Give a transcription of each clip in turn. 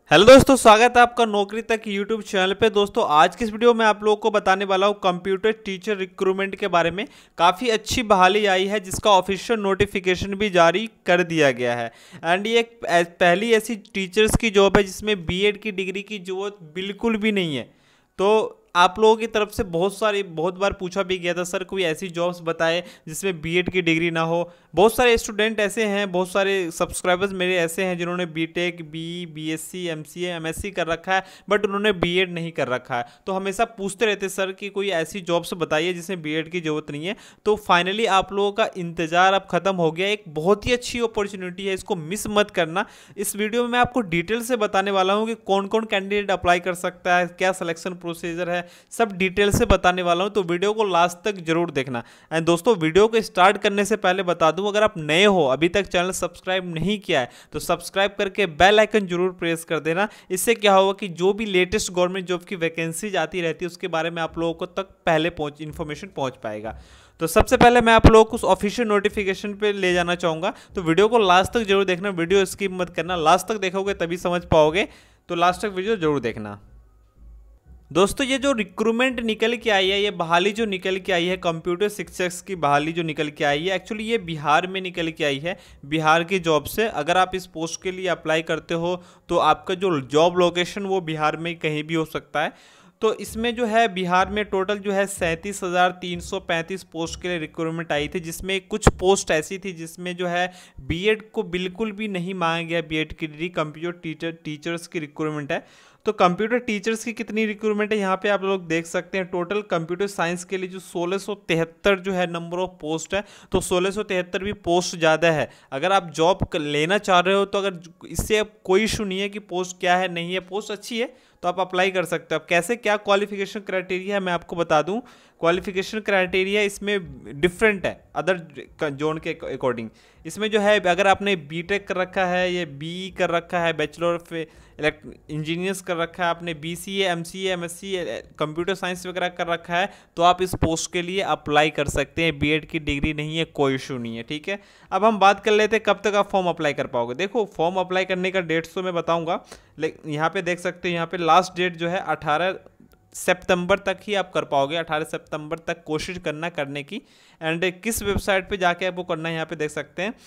Hello दोस्तों, स्वागत है आपका नौकरी तक यूट्यूब चैनल पे। दोस्तों आज की इस वीडियो में आप लोगों को बताने वाला हूँ कंप्यूटर टीचर रिक्रूटमेंट के बारे में। काफ़ी अच्छी बहाली आई है जिसका ऑफिशियल नोटिफिकेशन भी जारी कर दिया गया है। एंड ये एक पहली ऐसी टीचर्स की जॉब है जिसमें बीएड की डिग्री की जरूरत बिल्कुल भी नहीं है। तो आप लोगों की तरफ से बहुत बार पूछा भी गया था, सर कोई ऐसी जॉब्स बताए जिसमें बीएड की डिग्री ना हो। बहुत सारे स्टूडेंट ऐसे हैं, बहुत सारे सब्सक्राइबर्स मेरे ऐसे हैं जिन्होंने बीटेक, बीएससी, एमसीए, एमएससी कर रखा है बट उन्होंने बीएड नहीं कर रखा है। तो हमेशा पूछते रहते सर कि कोई ऐसी जॉब्स बताइए जिसमें बीएड की जरूरत नहीं है। तो फाइनली आप लोगों का इंतजार अब खत्म हो गया। एक बहुत ही अच्छी अपॉर्चुनिटी है, इसको मिस मत करना। इस वीडियो में मैं आपको डिटेल से बताने वाला हूँ कि कौन कौन कैंडिडेट अप्लाई कर सकता है, क्या सिलेक्शन प्रोसीजर है, सब डिटेल से बताने वाला हूं। तो वीडियो को लास्ट तक जरूर देखना। एंड दोस्तों, वीडियो को स्टार्ट करने से पहले बता दूं, अगर आप नए हो, अभी तक चैनल सब्सक्राइब नहीं किया है तो सब्सक्राइब करके बेल आइकन जरूर प्रेस कर देना। इससे क्या होगा कि जो भी लेटेस्ट गवर्नमेंट जॉब की वैकेंसीज आती रहती है उसके बारे में आप लोगों को तक पहले इन्फॉर्मेशन पहुंच पाएगा। तो सबसे पहले मैं आप लोगों को उस ऑफिशियल नोटिफिकेशन पे ले जाना चाहूंगा। तो वीडियो को लास्ट तक जरूर देखना, वीडियो स्किप मत करना, लास्ट तक देखोगे तभी समझ पाओगे। तो लास्ट तक वीडियो जरूर देखना। दोस्तों, ये जो रिक्रूटमेंट निकल के आई है, ये बहाली जो निकल के आई है, कंप्यूटर शिक्षक की बहाली जो निकल के आई है, एक्चुअली ये बिहार में निकल के आई है, बिहार की जॉब से। अगर आप इस पोस्ट के लिए अप्लाई करते हो तो आपका जो जॉब लोकेशन वो बिहार में कहीं भी हो सकता है। तो इसमें जो है बिहार में टोटल जो है 37,335 पोस्ट के लिए रिक्रूटमेंट आई थी, जिसमें कुछ पोस्ट ऐसी थी जिसमें जो है बीएड को बिल्कुल भी नहीं मांगा गया, बीएड की डिग्री। कंप्यूटर टीचर्स की रिक्रूटमेंट है। तो कंप्यूटर टीचर्स की कितनी रिक्रूटमेंट है यहाँ पे आप लोग देख सकते हैं। टोटल कंप्यूटर साइंस के लिए जो 1673 जो है नंबर ऑफ पोस्ट है, तो 1673 भी पोस्ट ज़्यादा है। अगर आप जॉब लेना चाह रहे हो तो अगर इससे अब कोई इशू नहीं है कि पोस्ट क्या है, नहीं है, पोस्ट अच्छी है तो आप अप्लाई कर सकते हो। अब कैसे क्या क्वालिफिकेशन क्राइटेरिया है मैं आपको बता दूं। क्वालिफिकेशन क्राइटेरिया इसमें डिफरेंट है अदर जोन के अकॉर्डिंग। इसमें जो है अगर आपने बीटेक कर रखा है, ये बीई कर रखा है, बैचलर ऑफ इंजीनियर्स कर रखा है, आपने BCA, MCA, MSc, computer science वगैरह कर रखा है, तो आप इस पोस्ट के लिए अप्लाई कर सकते हैं। बीएड की डिग्री नहीं है, कोई इशू नहीं है, ठीक है। अब हम बात कर लेते हैं कब तक आप फॉर्म अप्लाई कर पाओगे। देखो, फॉर्म अप्लाई करने का डेट्स तो मैं बताऊंगा, लेकिन यहाँ पे देख सकते हैं, यहाँ पे लास्ट डेट जो है 18 सितंबर तक ही आप कर पाओगे। 18 सितंबर तक कोशिश करना करने की। एंड किस वेबसाइट पे जाके आपको करना है यहाँ पे देख सकते हैं,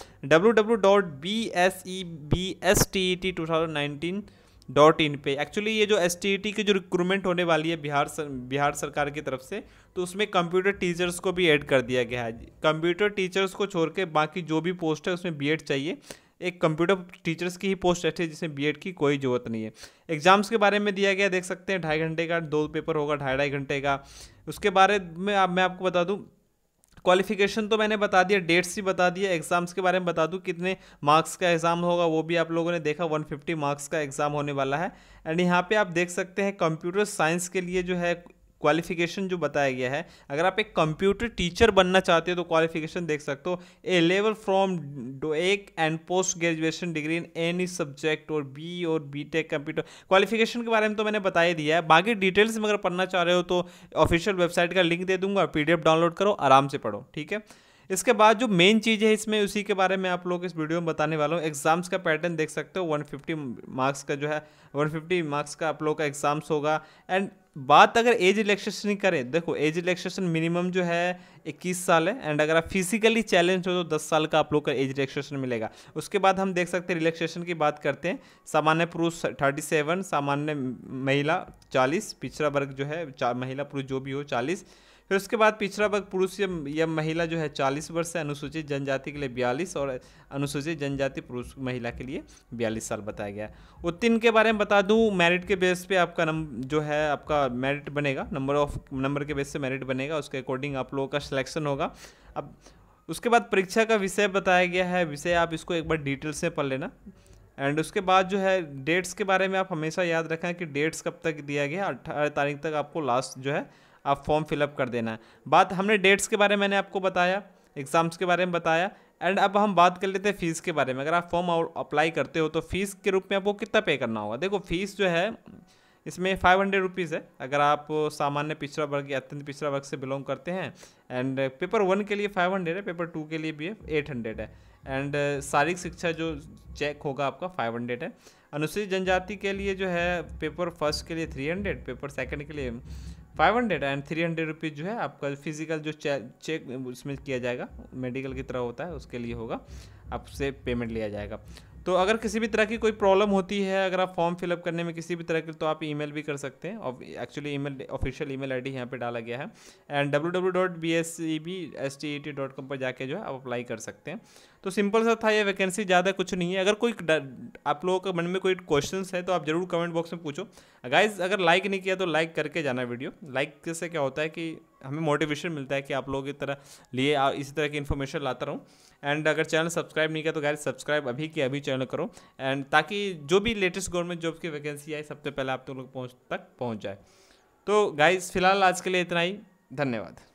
www.bsebstet2019.in पे। एक्चुअली ये जो एसटीईटी की जो रिक्रूटमेंट होने वाली है बिहार सरकार की तरफ से, तो उसमें कंप्यूटर टीचर्स को भी ऐड कर दिया गया है। कंप्यूटर टीचर्स को छोड़ के बाकी जो भी पोस्ट है उसमें बीएड चाहिए। एक कंप्यूटर टीचर्स की ही पोस्ट है जिसमें बीएड की कोई ज़रूरत नहीं है। एग्जाम्स के बारे में दिया गया देख सकते हैं, 2.5 घंटे का 2 पेपर होगा, 2.5 घंटे का। उसके बारे में मैं आपको बता दूं, क्वालिफिकेशन तो मैंने बता दिया, डेट्स ही बता दिया। एग्जाम्स के बारे में बता दूं कितने मार्क्स का एग्जाम होगा, वो भी आप लोगों ने देखा, 150 मार्क्स का एग्जाम होने वाला है। एंड यहाँ पे आप देख सकते हैं कंप्यूटर साइंस के लिए जो है क्वालिफिकेशन जो बताया गया है, अगर आप एक कंप्यूटर टीचर बनना चाहते हो तो क्वालिफिकेशन देख सकते हो, ए लेवल फ्रॉम एक and post graduation degree in any subject और बी और बीटेक कंप्यूटर। क्वालिफिकेशन के बारे में तो मैंने बता ही दिया है। बाकी डिटेल्स में अगर पढ़ना चाह रहे हो तो ऑफिशियल वेबसाइट का लिंक दे दूंगा, पीडीएफ डाउनलोड करो, आराम से पढ़ो, ठीक है। इसके बाद जो मेन चीज़ है इसमें, उसी के बारे में आप लोग इस वीडियो में बताने वाला हूँ। एग्जाम्स का पैटर्न देख सकते हो, 150 मार्क्स का जो है, 150 मार्क्स का आप लोग का एग्जाम्स होगा। एंड बात अगर एज रिलैक्सेशन की करें, देखो एज रिलैक्सेशन मिनिमम जो है 21 साल है। एंड अगर आप फिजिकली चैलेंज हो तो 10 साल का आप लोग का एज रिलैक्सेशन मिलेगा। उसके बाद हम देख सकते हैं रिलैक्सेशन की बात करते हैं, सामान्य पुरुष 37, सामान्य महिला 40, पिछड़ा वर्ग जो है महिला पुरुष जो भी हो 40। फिर उसके बाद पिछड़ा वर्ग पुरुष या महिला जो है 40 वर्ष है, अनुसूचित जनजाति के लिए 42 और अनुसूचित जनजाति पुरुष महिला के लिए 42 साल बताया गया है। उत्तीर्ण के बारे में बता दूं, मेरिट के बेस पे आपका जो है आपका मेरिट बनेगा, नंबर के बेस से मेरिट बनेगा, उसके अकॉर्डिंग आप लोगों का सिलेक्शन होगा। अब उसके बाद परीक्षा का विषय बताया गया है, विषय आप इसको एक बार डिटेल से पढ़ लेना। एंड उसके बाद जो है डेट्स के बारे में आप हमेशा याद रखें कि डेट्स कब तक दिया गया, 18 तारीख तक आपको लास्ट जो है आप फॉर्म फिलअप कर देना है। बात हमने डेट्स के बारे में मैंने आपको बताया, एग्जाम्स के बारे में बताया। एंड अब हम बात कर लेते हैं फीस के बारे में। अगर आप फॉर्म अप्लाई करते हो तो फीस के रूप में आपको कितना पे करना होगा। देखो, फीस जो है इसमें 500 रुपीज़ है अगर आप सामान्य पिछड़ा वर्ग या अत्यंत पिछड़ा वर्ग से बिलोंग करते हैं। एंड पेपर 1 के लिए 500 है, पेपर 2 के लिए भी है 800 है। एंड शारीरिक शिक्षा जो चेक होगा आपका 500 है। अनुसूचित जनजाति के लिए जो है पेपर फर्स्ट के लिए 300, पेपर सेकंड के लिए 500 एंड 300 रुपीज़ जो है आपका फिजिकल जो चेक उसमें किया जाएगा, मेडिकल की तरह होता है, उसके लिए होगा, आपसे पेमेंट लिया जाएगा। तो अगर किसी भी तरह की कोई प्रॉब्लम होती है, अगर आप फॉर्म फिलअप करने में किसी भी तरह की, तो आप ईमेल भी कर सकते हैं। और actually email official email ID यहाँ पे डाला गया है एंड www.bsebstet.com पर जाके जो है आप अप्लाई कर सकते हैं। तो सिंपल सा था ये वैकेंसी, ज़्यादा कुछ नहीं है। अगर कोई आप लोगों के मन में कोई क्वेश्चंस है तो आप जरूर कमेंट बॉक्स में पूछो। गाइज अगर लाइक नहीं किया तो लाइक करके जाना वीडियो। लाइक से क्या होता है कि हमें मोटिवेशन मिलता है कि आप लोगों की तरह लिए इसी तरह की इन्फॉर्मेशन लाता रहूँ। एंड अगर चैनल सब्सक्राइब नहीं किया तो गाइज सब्सक्राइब अभी के अभी चैनल करो, एंड ताकि जो भी लेटेस्ट गवर्नमेंट जॉब की वैकेंसी आए सबसे पहले आप लोग तक पहुँच जाए। तो गाइज फिलहाल आज के लिए इतना ही, धन्यवाद।